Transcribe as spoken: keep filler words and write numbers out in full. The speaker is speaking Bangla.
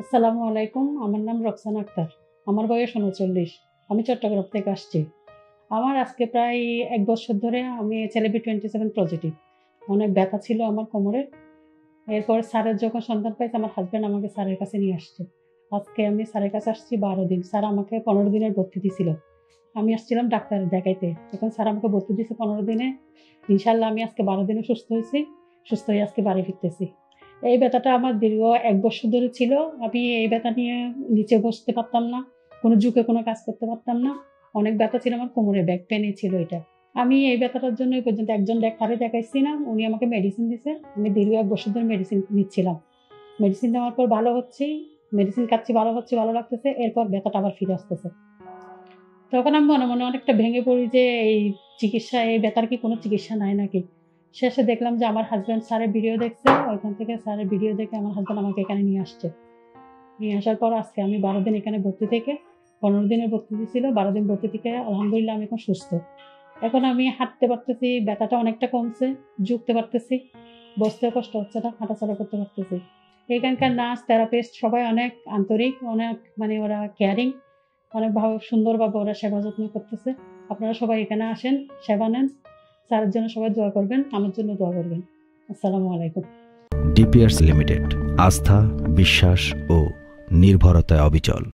আসসালামু আলাইকুম। আমার নাম রোকসানা আক্তার। আমার বয়স উনচল্লিশ। আমি চট্টগ্রাম থেকে আসছি। আমার আজকে প্রায় এক বছর ধরে আমি ছেলেবি টোয়েন্টি সেভেন পজিটিভ। অনেক ব্যথা ছিল আমার কোমরে। এরপর স্যারের যখন সন্ধান পাইছে, আমার হাজব্যান্ড আমাকে স্যারের কাছে নিয়ে আসছে। আজকে আমি স্যারের কাছে আসছি বারো দিন। স্যার আমাকে পনেরো দিনের ভর্তি দিয়েছিল। আমি আসছিলাম ডাক্তার দেখাইতে। এখন স্যার আমাকে ভর্তি দিয়েছে পনেরো দিনে। ইনশাল্লাহ আমি আজকে বারো দিনে সুস্থ হয়েছি। সুস্থ হয়ে আজকে বাড়ি ফিরতেছি। এই ব্যথাটা আমার দীর্ঘ এক বছর ধরে ছিল। আমি এই ব্যথা নিয়ে নিচে বসতে পারতাম না, কোনো ঝুঁকে কোনো কাজ করতে পারতাম না। অনেক ব্যথা ছিল আমার কোমরে, ব্যাক পেনে ছিল এটা। আমি এই ব্যথাটার জন্য এই পর্যন্ত একজন ডাক্তারে দেখাইছিলাম, উনি আমাকে মেডিসিন দিয়েছে। আমি দীর্ঘ এক বছর ধরে মেডিসিন নিচ্ছিলাম। মেডিসিন নেওয়ার পর ভালো হচ্ছি, মেডিসিন খাচ্ছি, ভালো হচ্ছে, ভালো লাগতেছে। এরপর ব্যথাটা আবার ফিরে আসতেছে। তখন আমি মনে মনে অনেকটা ভেঙে পড়ি যে এই চিকিৎসা, এই ব্যথার কি কোনো চিকিৎসা নাই নাকি। শেষে দেখলাম যে আমার হাজব্যান্ড স্যারের ভিডিও দেখছে, ওইখান থেকে স্যারের ভিডিও দেখে আমার হাজব্যান্ড আমাকে এখানে নিয়ে আসছে। নিয়ে আসার পর আজকে আমি বারো দিন এখানে ভর্তি থেকে, পনেরো দিনের ভর্তি ছিল, বারো দিন ভর্তি থেকে আলহামদুলিল্লাহ আমি এখন সুস্থ। এখন আমি হাঁটতে পারতেছি, ব্যথাটা অনেকটা কমছে, ঝুঁকতে পারতেছি, বসতে কষ্ট হচ্ছে না, হাঁটাচলা করতে পারতেছি। এখানকার নার্স, থেরাপিস্ট সবাই অনেক আন্তরিক, অনেক মানে ওরা কেয়ারিং, অনেক ভাবে সুন্দরভাবে ওরা সেবা যত্ন করতেছে। আপনারা সবাই এখানে আসেন, সেবা নেন। স্যারের জন্য সবাই দোয়া করবেন, আমার জন্য দোয়া করবেন। আসসালামু আলাইকুম। ডিপিআরস লিমিটেড, আস্থা, বিশ্বাস ও নির্ভরতায় অবিচল।